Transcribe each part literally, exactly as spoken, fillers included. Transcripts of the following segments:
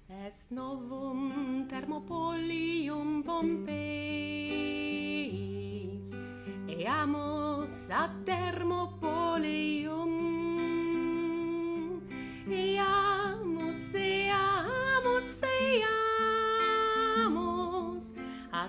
Est novum Thermopolium Pompeis, eamus ad Thermopolium, eamus, eamus, eamus ad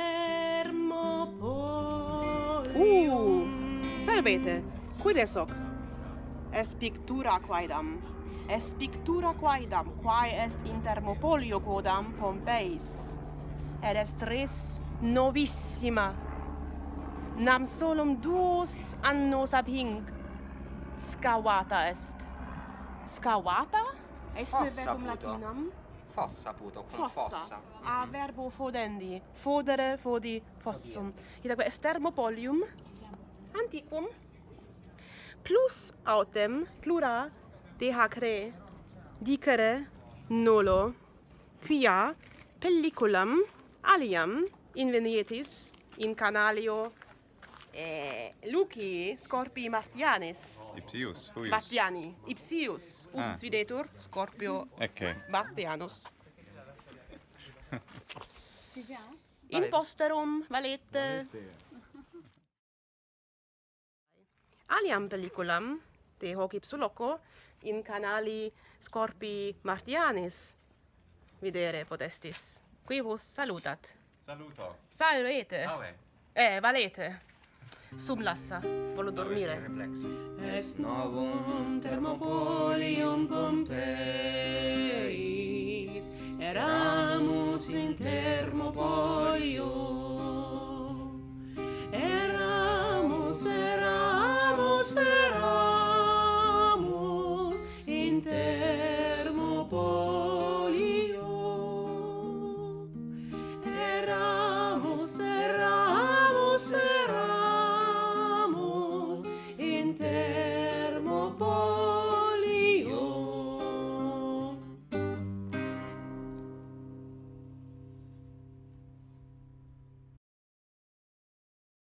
Thermopolium. Uh, salvete, quid soc? Es pictura quaedam. Es pictura quaedam, quae est in Thermopolio quodam Pompeis. Et est res novissima. Nam solum duos annos ab hinc scavata est. Scavata? Est Fossa, verbum puto. latinam? Fossa, puto, con fossa. A verbo fodendi. Fodere, fodi, fossum. Itaque est Thermopolium antiquum plus autem plura dehacre dicere nolo quia pelliculam aliam invenietis in canalio eh, Luci Scorpii Martianis. Ipsius, huius. Martiani, ipsius, ut Ah. videtur Scorpio Ecce. Martianus. In posterum valete aliam pelliculam de hoc ipsu loco in canali Scorpii Martianis videre potestis. Qui vos salutat. Saluto. Salvete. Ale. Eh, valete. Sum lassa, volo dormire. Reflexo. Est novum Thermopolium Pompeis, eramus in Thermopolium,